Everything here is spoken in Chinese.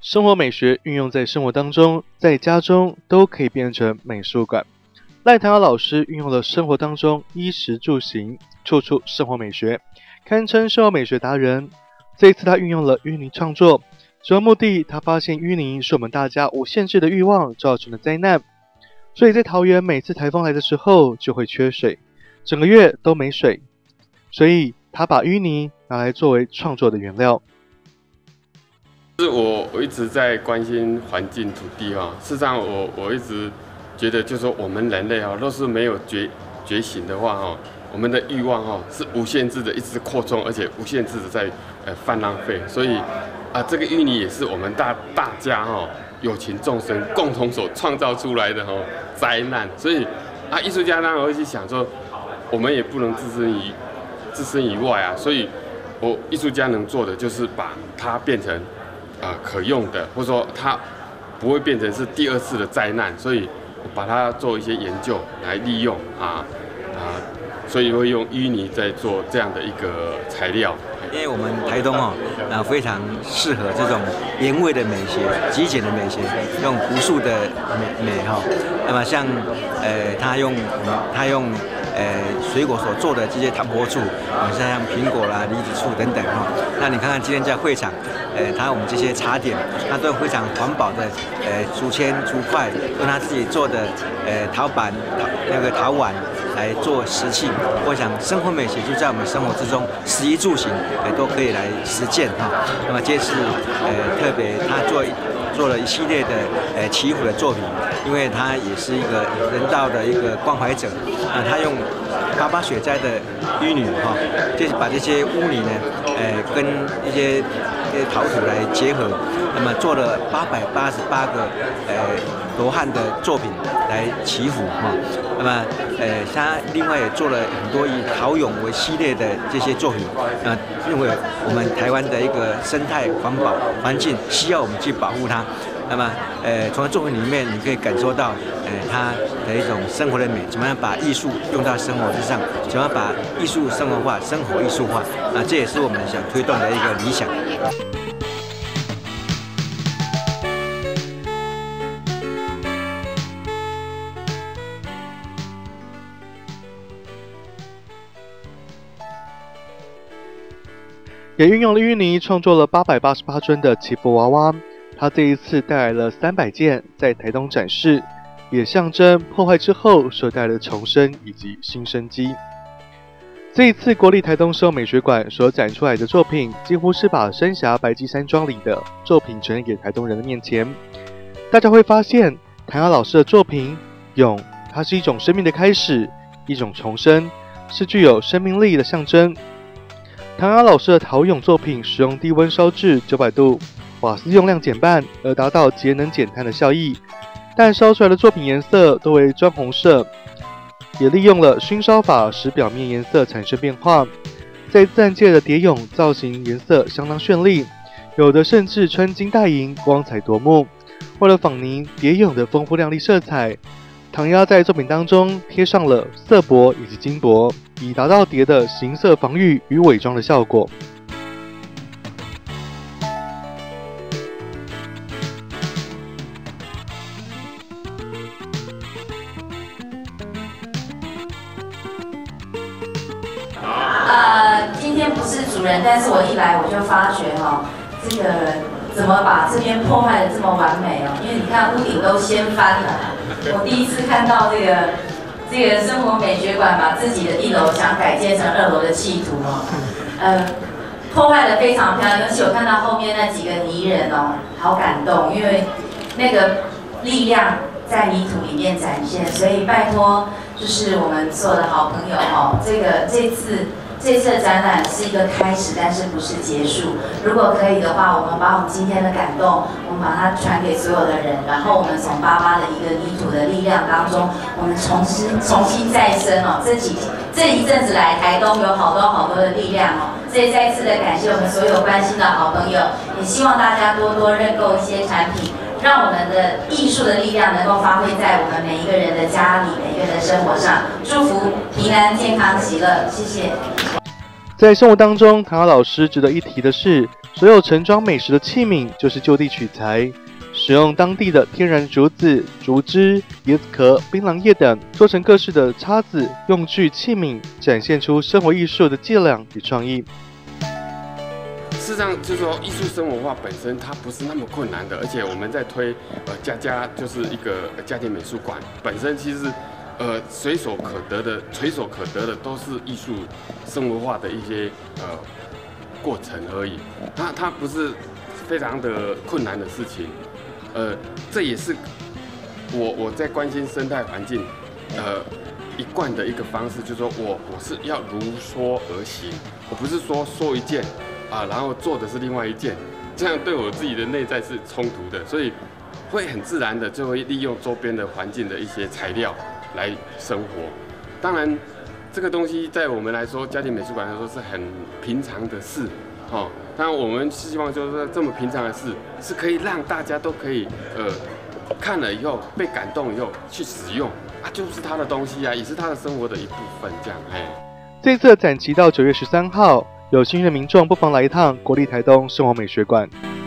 生活美学运用在生活当中，在家中都可以变成美术馆。赖唐瑶老师运用了生活当中衣食住行，处处生活美学，堪称生活美学达人。这一次他运用了淤泥创作，主要目的他发现淤泥是我们大家无限制的欲望造成的灾难，所以在桃园每次台风来的时候就会缺水，整个月都没水，所以他把淤泥拿来作为创作的原料。 我一直在关心环境土地哈，事实上我一直觉得就是说我们人类哈，若是没有觉醒的话哈，我们的欲望哈是无限制的一直扩充，而且无限制的在泛浪费，所以这个淤泥也是我们大家哈有情众生共同所创造出来的哈灾难，所以艺术家当然会去想说，我们也不能置身以外啊，所以艺术家能做的就是把它变成可用的，或者说它不会变成是第二次的灾难，所以我把它做一些研究来利用所以会用淤泥在做这样的一个材料。 因为我们台东非常适合这种原味的美学、极简的美学，用朴素的美那么像他用水果所做的这些糖果醋，像苹果啦、梨子醋等等那你看看今天在会场，我们这些茶点，他都非常环保的竹签、竹筷，用他自己做的陶板、陶碗来做食器。我想生活美学就在我们生活之中，食衣住行都可以来实践那么这次特别他做了一系列的祈福的作品，因为他也是一个人道的一个关怀者他用88雪灾的淤泥就是把这些污泥呢跟一些陶土来结合，那么做了888个罗汉的作品来祈福那么他另外也做了很多以陶俑为系列的这些作品因为我们台湾的一个生态环保环境需要我们去保护它。那么从作品里面你可以感受到他的一种生活的美，怎么样把艺术用到生活之上，怎么样把艺术生活化、生活艺术化这也是我们想推动的一个理想。 也运用了淤泥创作了888尊的祈福娃娃。他这一次带来了300件在台东展示，也象征破坏之后所带来的重生以及新生机。这一次国立台东生活美学馆所展出来的作品，几乎是把三峡白鸡山庄里的作品呈现给台东人的面前。大家会发现，唐瑶老师的作品俑，它是一种生命的开始，一种重生，是具有生命力的象征。唐瑶老师的陶俑作品使用低温烧至900度，瓦斯用量减半，而达到节能减碳的效益。但烧出来的作品颜色都为砖红色，也利用了熏烧法使表面颜色产生变化。在自然界的蝶俑造型颜色相当绚丽，有的甚至穿金戴银，光彩夺目。为了仿拟蝶俑的丰富亮丽色彩，唐瑶在作品当中贴上了色铂以及金箔，以达到蝶的形色防御与伪装的效果。 今天不是主人，但是我一来我就发觉这个怎么把这边破坏的这么完美因为你看屋顶都掀翻了。我第一次看到这个生活美学馆把自己的1楼想改建成2楼的企图破坏的非常漂亮，尤其我看到后面那几个泥人好感动，因为那个力量在泥土里面展现，所以拜托就是我们所有的好朋友这次的展览是一个开始，但是不是结束。如果可以的话，我们把我们今天的感动，我们把它传给所有的人，然后我们从88的一个泥土的力量当中，我们重新再生这一阵子来台东有好多的力量所以再次的感谢我们所有关心的好朋友，也希望大家多多认购一些产品，让我们的艺术的力量能够发挥在我们每一个人的家里、每一个人的生活上。祝福平安、健康、喜乐，谢谢。 在生活当中，唐瑶老师值得一提的是， 所有盛装美食的器皿就是就地取材，使用当地的天然竹子、竹枝、椰子壳、槟榔叶等做成各式的叉子、用具、器皿，展现出生活艺术的伎俩与创意。 事实上，就是说艺术生活化本身它不是那么困难的，而且我们在推家就是一个家庭美术馆，本身其实随手可得的都是艺术生活化的一些过程而已，它不是非常的困难的事情。这也是我在关心生态环境一贯的一个方式，就是说我是要如说而行，我不是说一件然后做的是另外一件，这样对我自己的内在是冲突的，所以会很自然的就会利用周边的环境的一些材料来生活。当然，这个东西在我们来说，家庭美术馆来说是很平常的事，当然我们希望就是说这么平常的事是可以让大家都可以看了以后被感动以后去使用就是他的东西也是他的生活的一部分，这样这次的展期到9月13号。有兴趣的民众不妨来一趟国立台东生活美学馆。